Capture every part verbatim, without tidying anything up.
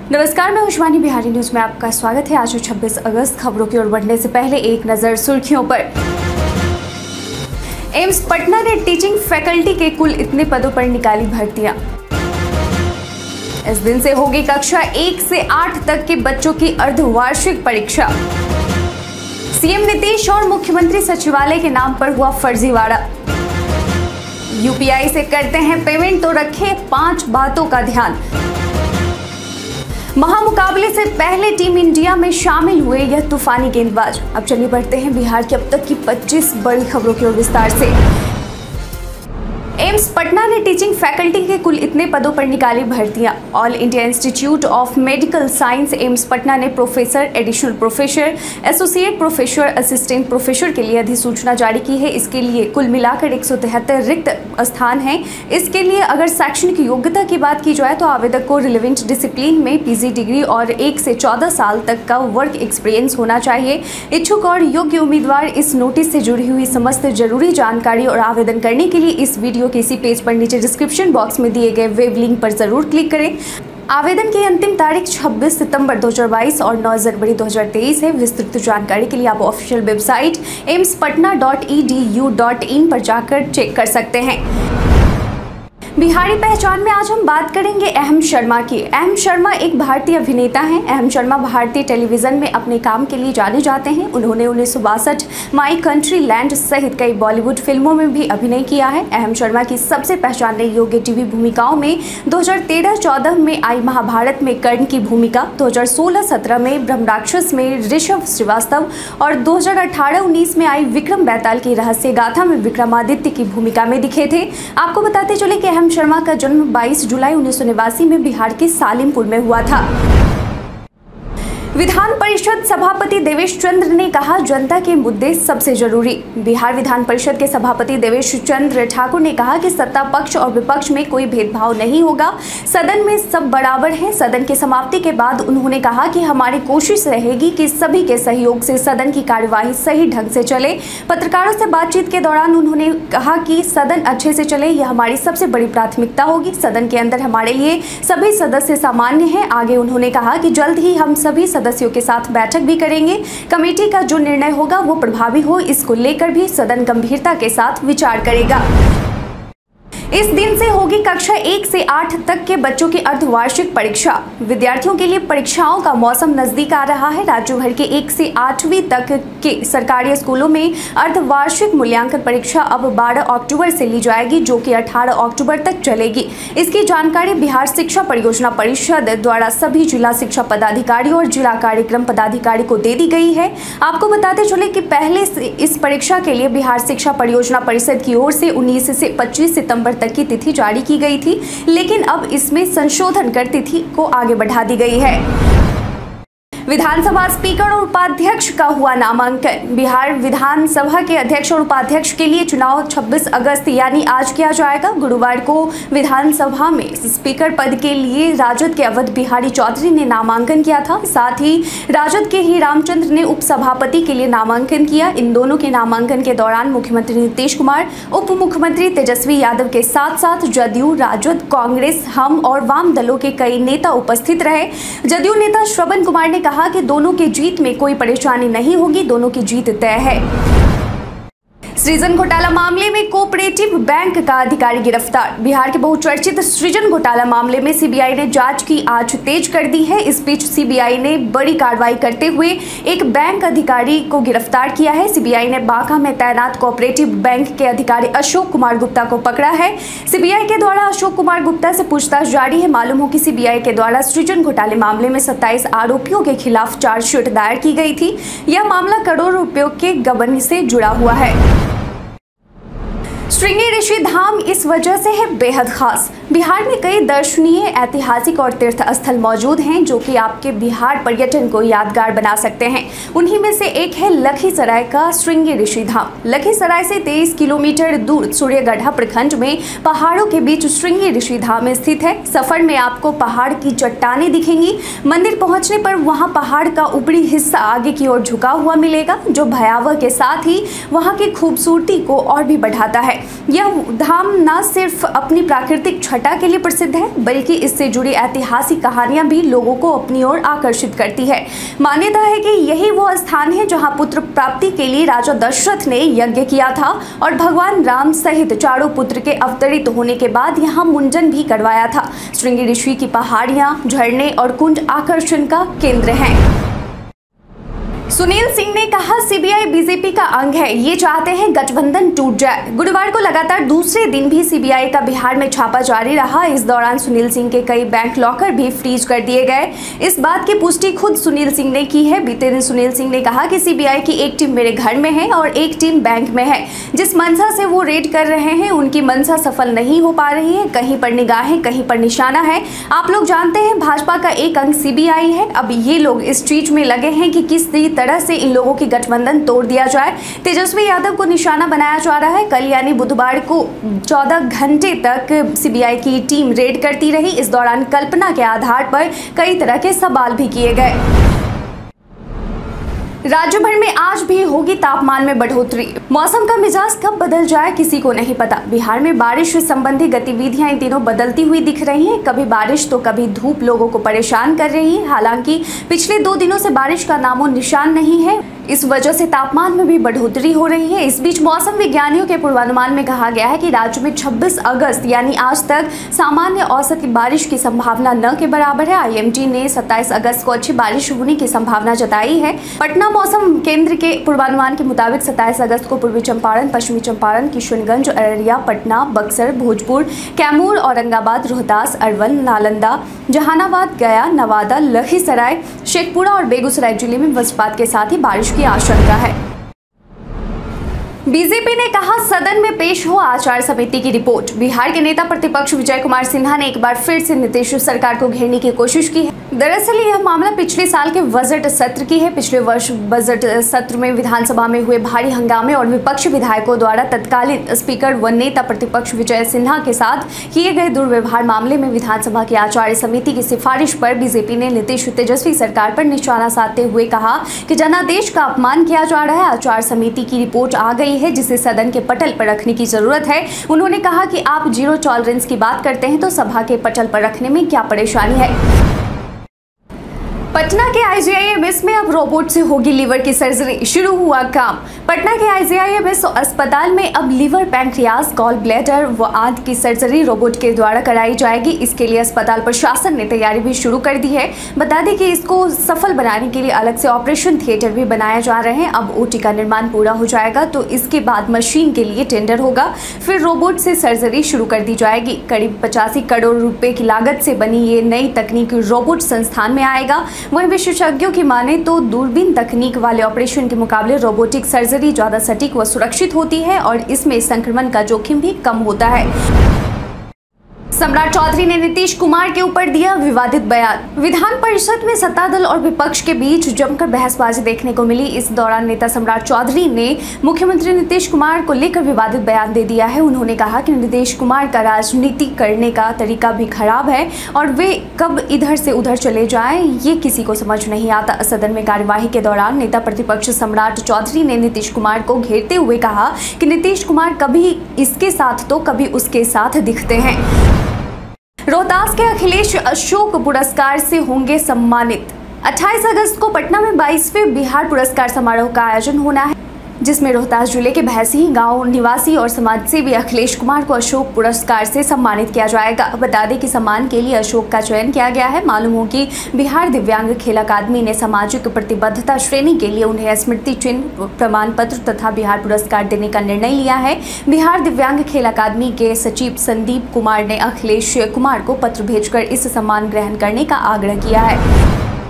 नमस्कार, मैं उस्मानी बिहारी न्यूज में आपका स्वागत है। आज छब्बीस अगस्त। खबरों की ओर बढ़ने से पहले एक नजर सुर्खियों पर। एम्स पटना ने टीचिंग फैकल्टी के कुल इतने पदों पर निकाली भर्तियां। इस दिन से होगी कक्षा एक से आठ तक के बच्चों की अर्धवार्षिक परीक्षा। सीएम नीतीश और मुख्यमंत्री सचिवालय के नाम पर हुआ फर्जीवाड़ा। यूपीआई से करते हैं पेमेंट तो रखें पांच बातों का ध्यान। महामुकाबले से पहले टीम इंडिया में शामिल हुए यह तूफानी गेंदबाज। अब चलिए बढ़ते हैं बिहार की अब तक की पच्चीस बड़ी खबरों की ओर विस्तार से। एम्स पटना ने टीचिंग फैकल्टी के कुल इतने पदों पर निकाली भर्तियां। All India institute of medical science AIIMS Patna ने professor, additional professor, associate professor, assistant professor के लिए अधिसूचना जारी की है। इसके लिए कुल मिलाकर एक सौ तिहत्तर रिक्त स्थान हैं। इसके लिए अगर शैक्षणिक योग्यता की बात की जाए तो आवेदक को रिलेवेंट डिसिप्लिन में पीजी डिग्री और एक से चौदह साल तक का वर्क एक्सपीरियंस होना चाहिए। इच्छुक और योग्य उम्मीदवार इस नोटिस से जुड़ी हुई समस्त जरूरी जानकारी और आवेदन करने के लिए इस वीडियो किसी पेज पर नीचे डिस्क्रिप्शन बॉक्स में दिए गए वेब लिंक पर जरूर क्लिक करें। आवेदन की अंतिम तारीख छब्बीस सितंबर दो हज़ार बाईस और नौ जनवरी दो हज़ार तेईस है। विस्तृत जानकारी के लिए आप official website AIIMS Patna dot E D U dot in पर जाकर चेक कर सकते हैं। बिहारी पहचान में आज हम बात करेंगे अहम शर्मा की। अहम शर्मा एक भारतीय अभिनेता हैं। अहम शर्मा भारतीय टेलीविजन में अपने काम के लिए जाने जाते हैं। उन्होंने उन्नीस सौ बासठ माई कंट्री लैंड सहित कई बॉलीवुड फिल्मों में भी अभिनय किया है। अहम शर्मा की सबसे पहचानने योग्य टीवी भूमिकाओं में दो हज़ार तेरह चौदह में आई महाभारत में कर्ण की भूमिका, दो हज़ार सोलह सत्रह में ब्रह्मराक्षस में ऋषभ श्रीवास्तव और दो हज़ार अठारह उन्नीस में आई विक्रम बेताल की रहस्य गाथा में विक्रमादित्य की भूमिका में दिखे थे। आपको बताते चले कि अहम शर्मा का जन्म बाईस जुलाई उन्नीस सौ नवासी में बिहार के सालिमपुर में हुआ था। विधान परिषद सभापति देवेश चंद्र ने कहा, जनता के मुद्दे सबसे जरूरी। बिहार विधान परिषद के सभापति देवेश चंद्र ठाकुर ने कहा कि सत्ता पक्ष और विपक्ष में कोई भेदभाव नहीं होगा, सदन में सब बराबर हैं। सदन की समाप्ति के बाद उन्होंने कहा कि हमारी कोशिश रहेगी कि सभी के सहयोग से सदन की कार्यवाही सही ढंग से चले। पत्रकारों से बातचीत के दौरान उन्होंने कहा कि सदन अच्छे से चले, यह हमारी सबसे बड़ी प्राथमिकता होगी। सदन के अंदर हमारे लिए सभी सदस्य सामान्य हैं। आगे उन्होंने कहा कि जल्द ही हम सभी सदस्यों के साथ बैठक भी करेंगे। कमेटी का जो निर्णय होगा वो प्रभावी हो, इसको लेकर भी सदन गंभीरता के साथ विचार करेगा। इस दिन से होगी कक्षा एक से आठ तक के बच्चों की अर्धवार्षिक परीक्षा। विद्यार्थियों के लिए परीक्षाओं का मौसम नजदीक आ रहा है। राज्य भर के एक से आठवीं तक के सरकारी स्कूलों में अर्धवार्षिक मूल्यांकन परीक्षा अब बारह अक्टूबर से ली जाएगी, जो कि अठारह अक्टूबर तक चलेगी। इसकी जानकारी बिहार शिक्षा परियोजना परिषद द्वारा सभी जिला शिक्षा पदाधिकारी और जिला कार्यक्रम पदाधिकारी को दे दी गई है। आपको बताते चले कि पहले से इस परीक्षा के लिए बिहार शिक्षा परियोजना परिषद की ओर से उन्नीस से पच्चीस सितंबर तक की तिथि जारी की गई थी, लेकिन अब इसमें संशोधन कर तिथि को आगे बढ़ा दी गई है। विधानसभा स्पीकर और उपाध्यक्ष का हुआ नामांकन। बिहार विधानसभा के अध्यक्ष और उपाध्यक्ष के लिए चुनाव छब्बीस अगस्त यानी आज किया जाएगा। गुरुवार को विधानसभा में स्पीकर पद के लिए राजद के अवध बिहारी चौधरी ने नामांकन किया था। साथ ही राजद के ही रामचंद्र ने उपसभापति के लिए नामांकन किया। इन दोनों के नामांकन के दौरान मुख्यमंत्री नीतीश कुमार, उप मुख्यमंत्री तेजस्वी यादव के साथ साथ जदयू, राजद, कांग्रेस, हम और वाम दलों के कई नेता उपस्थित रहे। जदयू नेता श्रवण कुमार ने कहा कि दोनों की जीत में कोई परेशानी नहीं होगी, दोनों की जीत तय है। सृजन घोटाला मामले में कोऑपरेटिव बैंक का अधिकारी गिरफ्तार। बिहार के बहुचर्चित सृजन घोटाला मामले में सीबीआई ने जांच की आंच तेज कर दी है। इस बीच सीबीआई ने बड़ी कार्रवाई करते हुए एक बैंक अधिकारी को गिरफ्तार किया है। सीबीआई ने बांका में तैनात कोऑपरेटिव बैंक के अधिकारी अशोक कुमार गुप्ता को पकड़ा है। सीबीआई के द्वारा अशोक कुमार गुप्ता से पूछताछ जारी है। मालूम हो कि सीबीआई के द्वारा सृजन घोटाले मामले में सत्ताईस आरोपियों के खिलाफ चार्जशीट दायर की गई थी। यह मामला करोड़ों रुपयों के गबन से जुड़ा हुआ है। श्रृंगी ऋषि धाम इस वजह से है बेहद खास। बिहार में कई दर्शनीय, ऐतिहासिक और तीर्थ स्थल मौजूद हैं जो कि आपके बिहार पर्यटन को यादगार बना सकते हैं। उन्हीं में से एक है लखीसराय का श्रृंगी ऋषि धाम। लखीसराय से तेईस किलोमीटर दूर सूर्यगढ़ा प्रखंड में पहाड़ों के बीच श्रृंगी ऋषि धाम स्थित है। सफर में आपको पहाड़ की चट्टानें दिखेंगी। मंदिर पहुंचने पर वहां पहाड़ का ऊपरी हिस्सा आगे की ओर झुका हुआ मिलेगा, जो भयावह के साथ ही वहां की खूबसूरती को और भी बढ़ाता है। यह धाम न सिर्फ अपनी प्राकृतिक छटा के लिए प्रसिद्ध है, बल्कि इससे जुड़ी ऐतिहासिक कहानियां भी लोगों को अपनी ओर आकर्षित करती है। मान्यता है कि यही वो स्थान है जहां पुत्र प्राप्ति के लिए राजा दशरथ ने यज्ञ किया था और भगवान राम सहित चारों पुत्र के अवतरित होने के बाद यहाँ मुंडन भी करवाया था। श्रृंगी ऋषि की पहाड़ियां, झरने और कुंड आकर्षण का केंद्र हैं। सुनील सिंह ने कहा, सीबीआई बीजेपी का अंग है, ये चाहते हैं गठबंधन टूट जाए। गुरुवार को लगातार दूसरे दिन भी सीबीआई का बिहार में छापा जारी रहा। इस दौरान सुनील सिंह के कई बैंक लॉकर भी फ्रीज कर दिए गए। इस बात की पुष्टि खुद सुनील सिंह ने की है। बीते दिन सुनील सिंह ने कहा कि सीबीआई की एक टीम मेरे घर में है और एक टीम बैंक में है। जिस मंशा से वो रेड कर रहे हैं, उनकी मंशा सफल नहीं हो पा रही है। कहीं पर निगाहें, कहीं पर निशाना है। आप लोग जानते हैं भाजपा का एक अंग सीबीआई है। अब ये लोग इस चीज में लगे हैं कि किस तरह से इन लोगों की गठबंधन तोड़ दिया जाए। तेजस्वी यादव को निशाना बनाया जा रहा है। कल यानी बुधवार को चौदह घंटे तक सीबीआई की टीम रेड करती रही। इस दौरान कल्पना के आधार पर कई तरह के सवाल भी किए गए। राज्य भर में आज भी होगी तापमान में बढ़ोतरी। मौसम का मिजाज कब बदल जाए किसी को नहीं पता। बिहार में बारिश संबंधी गतिविधियां इन दिनों बदलती हुई दिख रही हैं। कभी बारिश तो कभी धूप लोगों को परेशान कर रही है। हालांकि पिछले दो दिनों से बारिश का नामो निशान नहीं है। इस वजह से तापमान में भी बढ़ोतरी हो रही है। इस बीच मौसम विज्ञानियों के पूर्वानुमान में कहा गया है कि राज्य में छब्बीस अगस्त यानी आज तक सामान्य औसत बारिश की संभावना न के बराबर है। आईएमडी ने सत्ताईस अगस्त को अच्छी बारिश होने की संभावना जताई है। पटना मौसम केंद्र के पूर्वानुमान के मुताबिक सत्ताईस अगस्त को पूर्वी चंपारण, पश्चिमी चंपारण, किशनगंज, अररिया, पटना, बक्सर, भोजपुर, कैमूर, औरंगाबाद, रोहतास, अरवल, नालंदा, जहानाबाद, गया, नवादा, लखीसराय, शेखपुरा और बेगूसराय जिले में वज्रपात के साथ ही बारिश की आशंका है। बीजेपी ने कहा, सदन में पेश हो आचार समिति की रिपोर्ट। बिहार के नेता प्रतिपक्ष विजय कुमार सिन्हा ने एक बार फिर से नीतीश सरकार को घेरने की कोशिश की है। दरअसल यह मामला पिछले साल के बजट सत्र की है। पिछले वर्ष बजट सत्र में विधानसभा में हुए भारी हंगामे और विपक्षी विधायकों द्वारा तत्कालीन स्पीकर व नेता प्रतिपक्ष विजय सिन्हा के साथ किए गए दुर्व्यवहार मामले में विधानसभा की आचार समिति की सिफारिश पर बीजेपी ने नीतीश तेजस्वी सरकार पर निशाना साधते हुए कहा कि जनादेश का अपमान किया जा रहा है। आचार समिति की रिपोर्ट आ गई है जिसे सदन के पटल पर रखने की जरूरत है। उन्होंने कहा कि आप जीरो टॉलरेंस की बात करते हैं तो सभा के पटल पर रखने में क्या परेशानी है। पटना के आईजीआईएमएस में अब रोबोट से होगी लीवर की सर्जरी, शुरू हुआ काम। पटना के आईजीआईएमएस अस्पताल में अब लीवर, पैंक्रियाज, गॉल ब्लैडर व आंत की सर्जरी रोबोट के द्वारा कराई जाएगी। इसके लिए अस्पताल प्रशासन ने तैयारी भी शुरू कर दी है। बता दें कि इसको सफल बनाने के लिए अलग से ऑपरेशन थिएटर भी बनाए जा रहे हैं। अब ओटी का निर्माण पूरा हो जाएगा तो इसके बाद मशीन के लिए टेंडर होगा, फिर रोबोट से सर्जरी शुरू कर दी जाएगी। करीब पचासी करोड़ रुपए की लागत से बनी ये नई तकनीक रोबोट संस्थान में आएगा। वहीं विशेषज्ञों की माने तो दूरबीन तकनीक वाले ऑपरेशन के मुकाबले रोबोटिक सर्जरी ज्यादा सटीक व सुरक्षित होती है और इसमें संक्रमण का जोखिम भी कम होता है। सम्राट चौधरी ने नीतीश कुमार के ऊपर दिया विवादित बयान। विधान परिषद में सत्ता दल और विपक्ष के बीच जमकर बहसबाजी देखने को मिली। इस दौरान नेता सम्राट चौधरी ने मुख्यमंत्री नीतीश कुमार को लेकर विवादित बयान दे दिया है। उन्होंने कहा कि नीतीश कुमार का राजनीति करने का तरीका भी खराब है और वे कब इधर से उधर चले जाएं ये किसी को समझ नहीं आता। सदन में कार्यवाही के दौरान नेता प्रतिपक्ष सम्राट चौधरी ने नीतीश कुमार को घेरते हुए कहा कि नीतीश कुमार कभी इसके साथ तो कभी उसके साथ दिखते हैं। रोहतास के अखिलेश अशोक पुरस्कार से होंगे सम्मानित। अट्ठाईस अगस्त को पटना में बाईसवें बिहार पुरस्कार समारोह का आयोजन होना है, जिसमें रोहतास जिले के भैंसी गांव निवासी और समाजसेवी अखिलेश कुमार को अशोक पुरस्कार से सम्मानित किया जाएगा। बता दें कि सम्मान के लिए अशोक का चयन किया गया है। मालूम हो कि बिहार दिव्यांग खेल अकादमी ने सामाजिक प्रतिबद्धता श्रेणी के लिए उन्हें स्मृति चिन्ह, प्रमाण पत्र तथा बिहार पुरस्कार देने का निर्णय लिया है। बिहार दिव्यांग खेल अकादमी के सचिव संदीप कुमार ने अखिलेश कुमार को पत्र भेजकर इस सम्मान ग्रहण करने का आग्रह किया है।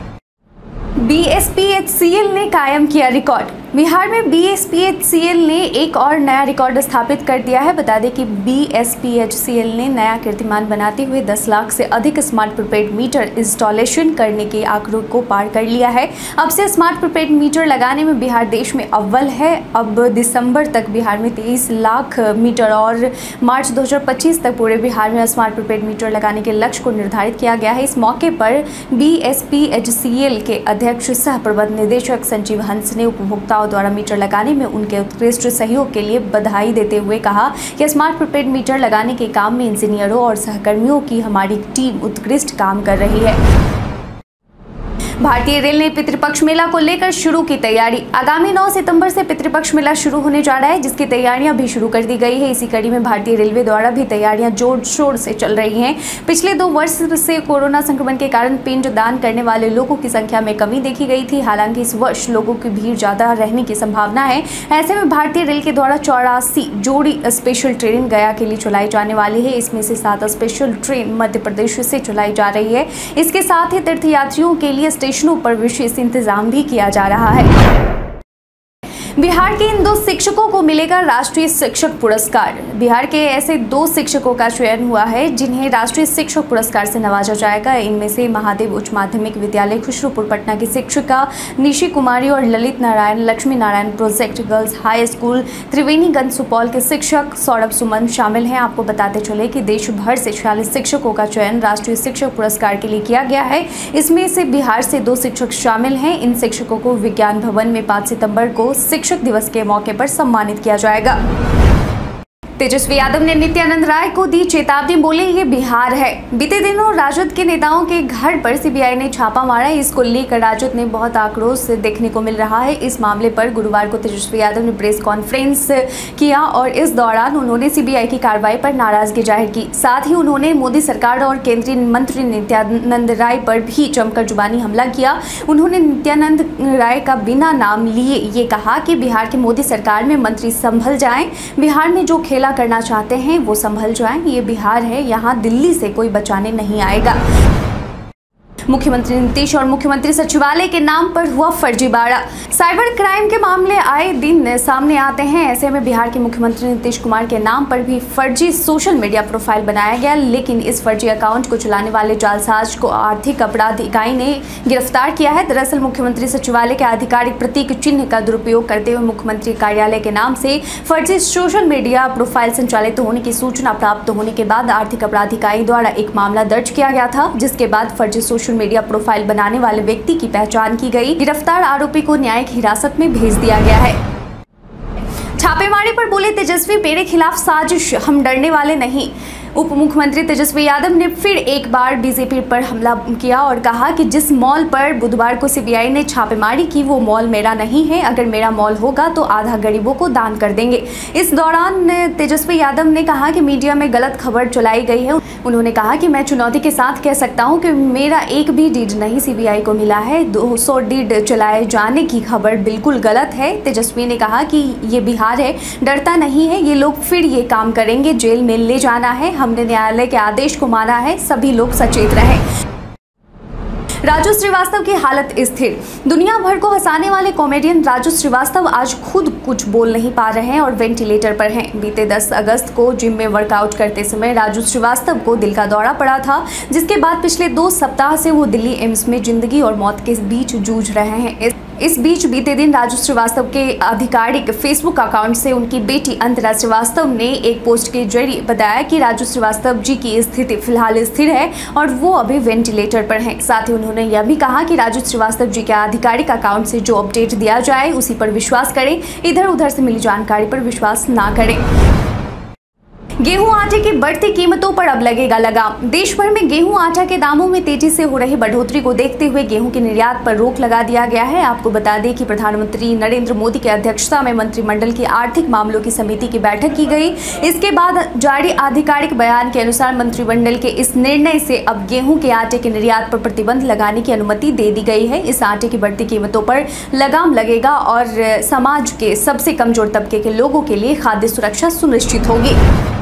बीएसपीएचसीएल ने कायम किया रिकॉर्ड। बिहार में बीएसपीएचसीएल ने एक और नया रिकॉर्ड स्थापित कर दिया है। बता दें कि बीएसपीएचसीएल ने नया कीर्तिमान बनाते हुए दस लाख से अधिक स्मार्ट प्रीपेड मीटर इंस्टॉलेशन करने के आंकड़ों को पार कर लिया है। अब से स्मार्ट प्रीपेड मीटर लगाने में बिहार देश में अव्वल है। अब दिसंबर तक बिहार में तेईस लाख मीटर और मार्च दो हज़ार पच्चीस तक पूरे बिहार में स्मार्ट प्रीपेड मीटर लगाने के लक्ष्य को निर्धारित किया गया है। इस मौके पर बीएसपीएचसीएल के अध्यक्ष सह प्रबंध निदेशक संजीव हंस ने उपभोक्ता उपभोक्ताओं द्वारा मीटर लगाने में उनके उत्कृष्ट सहयोग के लिए बधाई देते हुए कहा कि स्मार्ट प्रीपेड मीटर लगाने के काम में इंजीनियरों और सहकर्मियों की हमारी टीम उत्कृष्ट काम कर रही है। भारतीय रेल ने पितृपक्ष मेला को लेकर शुरू की तैयारी। आगामी नौ सितंबर से पितृपक्ष मेला शुरू होने जा रहा है, जिसकी तैयारियां भी शुरू कर दी गई है। इसी कड़ी में भारतीय रेलवे द्वारा भी तैयारियां जोर शोर से चल रही हैं। पिछले दो वर्ष से कोरोना संक्रमण के कारण पिंड दान करने वाले लोगों की संख्या में कमी देखी गई थी। हालांकि इस वर्ष लोगों की भीड़ ज्यादा रहने की संभावना है। ऐसे में भारतीय रेल के द्वारा चौरासी जोड़ी स्पेशल ट्रेन गया के लिए चलाई जाने वाली है। इसमें से सात स्पेशल ट्रेन मध्य प्रदेश से चलाई जा रही है। इसके साथ ही तीर्थयात्रियों के लिए स्टेशनों पर विशेष इंतजाम भी किया जा रहा है। बिहार के इन दो शिक्षकों को मिलेगा राष्ट्रीय शिक्षक पुरस्कार। बिहार के ऐसे दो शिक्षकों का चयन हुआ है जिन्हें राष्ट्रीय शिक्षक पुरस्कार से नवाजा जाएगा। इनमें से महादेव उच्च माध्यमिक विद्यालय खुशरूपुर पटना की शिक्षिका निशी कुमारी और Lalit Narayan Lakshmi Narayan project girls high school Triveniganj Supaul के शिक्षक सौरभ सुमन शामिल हैं। आपको बताते चले कि देश भर से छियालीस शिक्षकों का चयन राष्ट्रीय शिक्षक पुरस्कार के लिए किया गया है। इसमें से बिहार से दो शिक्षक शामिल हैं। इन शिक्षकों को विज्ञान भवन में पाँच सितंबर को शिक्षक दिवस के मौके पर सम्मानित किया जाएगा। तेजस्वी यादव ने नित्यानंद राय को दी चेतावनी, बोले ये बिहार है। बीते दिनों राजद के नेताओं के घर पर सीबीआई ने छापा मारा। इसको लेकर राजद ने बहुत आक्रोश देखने को मिल रहा है। इस मामले पर गुरुवार को तेजस्वी यादव ने प्रेस कॉन्फ्रेंस किया और इस दौरान उन्होंने सीबीआई की कार्रवाई पर नाराजगी जाहिर की। साथ ही उन्होंने मोदी सरकार और केंद्रीय मंत्री नित्यानंद राय पर भी जमकर जुबानी हमला किया। उन्होंने नित्यानंद राय का बिना नाम लिए ये कहा कि बिहार की मोदी सरकार में मंत्री संभल जाएं, बिहार में जो खेला करना चाहते हैं वो संभल जाएं। ये बिहार है, यहाँ दिल्ली से कोई बचाने नहीं आएगा। मुख्यमंत्री नीतीश और मुख्यमंत्री सचिवालय के नाम पर हुआ फर्जीवाड़ा। साइबर क्राइम के मामले आए दिन सामने आते हैं। ऐसे में बिहार के मुख्यमंत्री नीतीश कुमार के नाम पर भी फर्जी सोशल मीडिया प्रोफाइल बनाया गया, लेकिन इस फर्जी अकाउंट को चलाने वाले जालसाज को आर्थिक अपराध इकाई ने गिरफ्तार किया है। दरअसल मुख्यमंत्री सचिवालय के आधिकारिक प्रतीक चिन्ह का दुरुपयोग करते हुए मुख्यमंत्री कार्यालय के नाम से फर्जी सोशल मीडिया प्रोफाइल संचालित होने की सूचना प्राप्त होने के बाद आर्थिक अपराध इकाई द्वारा एक मामला दर्ज किया गया था, जिसके बाद फर्जी सोशल मीडिया प्रोफाइल बनाने वाले व्यक्ति की पहचान की गई। गिरफ्तार आरोपी को न्यायिक हिरासत में भेज दिया गया है। छापेमारी पर बोले तेजस्वी, मेरे खिलाफ साजिश, हम डरने वाले नहीं। उप मुख्यमंत्री तेजस्वी यादव ने फिर एक बार बीजेपी पर हमला किया और कहा कि जिस मॉल पर बुधवार को सीबीआई ने छापेमारी की वो मॉल मेरा नहीं है। अगर मेरा मॉल होगा तो आधा गरीबों को दान कर देंगे। इस दौरान तेजस्वी यादव ने कहा कि मीडिया में गलत खबर चलाई गई है। उन्होंने कहा कि मैं चुनौती के साथ कह सकता हूं कि मेरा एक भी डीड नहीं सीबीआई को मिला है। दो सौ डीड चलाए जाने की खबर बिल्कुल गलत है। तेजस्वी ने कहा कि ये बिहार है, डरता नहीं है। ये लोग फिर ये काम करेंगे, जेल में ले जाना है। हमने न्यायालय के आदेश को माना है, सभी लोग सचेत रहें। राजू श्रीवास्तव की हालत स्थिर। दुनिया भर को हंसाने वाले कॉमेडियन राजू श्रीवास्तव आज खुद कुछ बोल नहीं पा रहे हैं और वेंटिलेटर पर हैं। बीते दस अगस्त को जिम में वर्कआउट करते समय राजू श्रीवास्तव को दिल का दौरा पड़ा था, जिसके बाद पिछले दो सप्ताह से वो दिल्ली एम्स में जिंदगी और मौत के बीच जूझ रहे हैं। इस बीच बीते दिन राजू श्रीवास्तव के आधिकारिक फेसबुक अकाउंट से उनकी बेटी अंतरा श्रीवास्तव ने एक पोस्ट के जरिए बताया कि राजू श्रीवास्तव जी की स्थिति फिलहाल स्थिर है और वो अभी वेंटिलेटर पर हैं। साथ ही उन्होंने यह भी कहा कि राजू श्रीवास्तव जी के आधिकारिक अकाउंट से जो अपडेट दिया जाए उसी पर विश्वास करें, इधर उधर से मिली जानकारी पर विश्वास ना करें। गेहूं आटे की बढ़ती कीमतों पर अब लगेगा लगाम। देश भर में गेहूं आटा के दामों में तेजी से हो रही बढ़ोतरी को देखते हुए गेहूं के निर्यात पर रोक लगा दिया गया है। आपको बता दें कि प्रधानमंत्री नरेंद्र मोदी की अध्यक्षता में मंत्रिमंडल की आर्थिक मामलों की समिति की बैठक की गई। इसके बाद जारी आधिकारिक बयान के अनुसार मंत्रिमंडल के इस निर्णय से अब गेहूं के आटे के निर्यात पर प्रतिबंध लगाने की अनुमति दे दी गई है। इस आटे की बढ़ती कीमतों पर लगाम लगेगा और समाज के सबसे कमजोर तबके के लोगों के लिए खाद्य सुरक्षा सुनिश्चित होगी।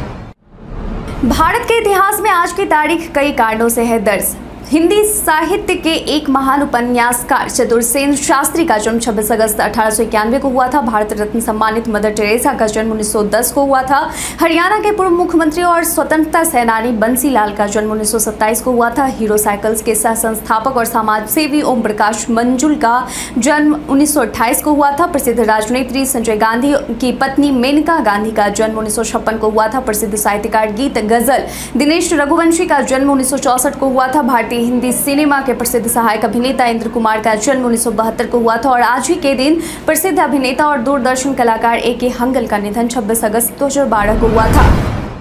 भारत के इतिहास में आज की तारीख कई कारणों से है दर्ज। हिंदी साहित्य के एक महान उपन्यासकार चतुर्सेन शास्त्री का जन्म छब्बीस अगस्त अठारह सौ इक्यानवे को हुआ था। भारत रत्न सम्मानित मदर टेरेसा का जन्म उन्नीस सौ दस को हुआ था। हरियाणा के पूर्व मुख्यमंत्री और स्वतंत्रता सेनानी बंसी लाल का जन्म उन्नीस सौ सत्ताईस को हुआ था। हीरो साइकिल्स के सह संस्थापक और समाज सेवी ओम प्रकाश मंजुल का जन्म उन्नीस सौ अट्ठाईस को हुआ था। प्रसिद्ध राजनेत्री संजय गांधी की पत्नी मेनका गांधी का जन्म उन्नीस सौ छप्पन को हुआ था। प्रसिद्ध साहित्यकार गीत गजल दिनेश रघुवंशी का जन्म उन्नीस सौ चौसठ को हुआ था। भारतीय भारतीय हिंदी सिनेमा के प्रसिद्ध सहायक अभिनेता इंद्र कुमार का जन्म उन्नीस सौ बहत्तर को हुआ था और आज ही के दिन प्रसिद्ध अभिनेता और दूरदर्शन कलाकार ए के हंगल का निधन छब्बीस अगस्त दो हजार बारह को हुआ था।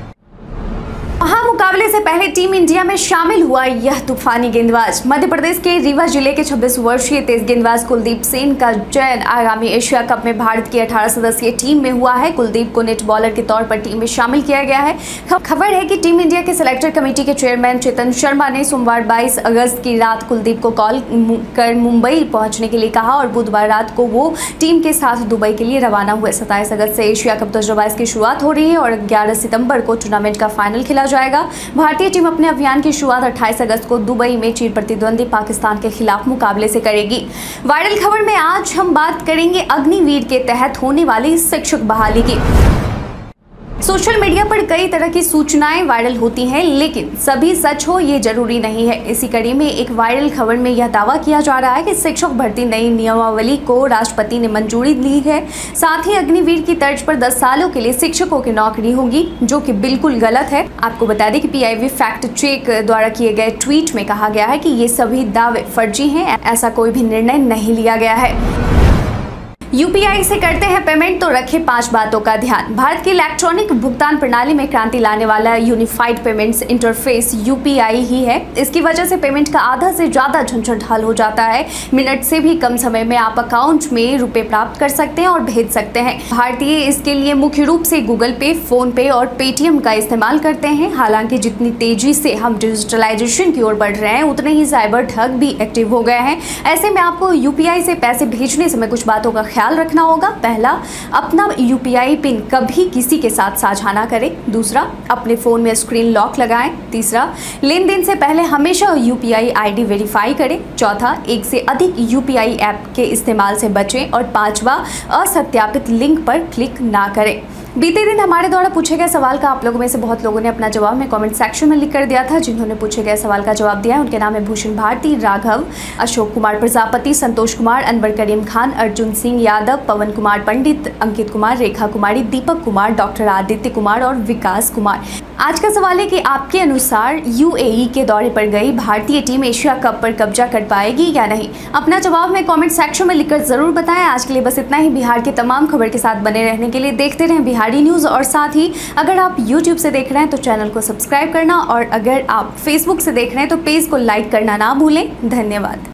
महामुकाबले से पहले टीम इंडिया में शामिल हुआ यह तूफानी गेंदबाज। मध्य प्रदेश के रीवा जिले के छब्बीस वर्षीय तेज गेंदबाज कुलदीप सेन का चयन आगामी एशिया कप में भारत की अठारह सदस्यीय टीम में हुआ है। कुलदीप को नेट बॉलर के तौर पर टीम में शामिल किया गया है। खबर है कि टीम इंडिया के सिलेक्टर कमेटी के चेयरमैन चेतन शर्मा ने सोमवार बाईस अगस्त की रात कुलदीप को कॉल कर मुंबई पहुंचने के लिए कहा और बुधवार रात को वो टीम के साथ दुबई के लिए रवाना हुए। सत्ताईस अगस्त से एशिया कप दो हजार बाईस की शुरुआत हो रही है और ग्यारह सितंबर को टूर्नामेंट का फाइनल खेला जाएगा। भारतीय टीम अपने अभियान की शुरुआत अट्ठाईस अगस्त को दुबई में चिर प्रतिद्वंदी पाकिस्तान के खिलाफ मुकाबले से करेगी। वायरल खबर में आज हम बात करेंगे अग्निवीर के तहत होने वाली शिक्षक बहाली की। सोशल मीडिया पर कई तरह की सूचनाएं वायरल होती हैं, लेकिन सभी सच हो ये जरूरी नहीं है। इसी कड़ी में एक वायरल खबर में यह दावा किया जा रहा है कि शिक्षक भर्ती नई नियमावली को राष्ट्रपति ने मंजूरी दी है। साथ ही अग्निवीर की तर्ज पर दस सालों के लिए शिक्षकों की नौकरी होगी, जो कि बिल्कुल गलत है। आपको बता दें कि पीआईबी फैक्ट चेक द्वारा किए गए ट्वीट में कहा गया है कि ये सभी दावे फर्जी हैं, ऐसा कोई भी निर्णय नहीं लिया गया है। यूपीआई से करते हैं पेमेंट तो रखें पांच बातों का ध्यान। भारत की इलेक्ट्रॉनिक भुगतान प्रणाली में क्रांति लाने वाला यूनिफाइड पेमेंट्स इंटरफेस यूपीआई ही है। इसकी वजह से पेमेंट का आधा से ज्यादा झंझट हल हो जाता है। मिनट से भी कम समय में आप अकाउंट में रुपए प्राप्त कर सकते हैं और भेज सकते हैं। भारतीय इसके लिए मुख्य रूप से गूगल पे, फोन पे और पेटीएम का इस्तेमाल करते हैं। हालांकि जितनी तेजी से हम डिजिटलाइजेशन की ओर बढ़ रहे हैं, उतने ही साइबर ठग भी एक्टिव हो गए हैं। ऐसे में आपको यूपीआई से पैसे भेजने समय कुछ बातों का ख्याल रखना होगा। पहला, अपना यूपीआई पिन कभी किसी के साथ साझा ना करें। दूसरा, अपने फोन में स्क्रीन लॉक लगाएं। तीसरा, लेन देन से पहले हमेशा यूपीआई आईडी वेरीफाई करें। चौथा, एक से अधिक यूपीआई ऐप के इस्तेमाल से बचें। और पांचवा, असत्यापित लिंक पर क्लिक ना करें। बीते दिन हमारे द्वारा पूछे गए सवाल का आप लोगों में से बहुत लोगों ने अपना जवाब में कमेंट सेक्शन में लिख कर दिया था। जिन्होंने पूछे गए सवाल का जवाब दिया है उनके नाम है भूषण भारती, राघव, अशोक कुमार प्रजापति, संतोष कुमार, अनवर करीम खान, अर्जुन सिंह यादव, पवन कुमार पंडित, अंकित कुमार, रेखा कुमारी, दीपक कुमार, डॉक्टर आदित्य कुमार और विकास कुमार। आज का सवाल है कि आपके अनुसार यूएई के दौरे पर गई भारतीय टीम एशिया कप पर कब्जा कर पाएगी या नहीं? अपना जवाब में कमेंट सेक्शन में लिखकर जरूर बताएं। आज के लिए बस इतना ही। बिहार के तमाम खबर के साथ बने रहने के लिए देखते रहें बिहारी न्यूज़। और साथ ही अगर आप यूट्यूब से देख रहे हैं तो चैनल को सब्सक्राइब करना, और अगर आप फेसबुक से देख रहे हैं तो पेज को लाइक करना ना भूलें। धन्यवाद।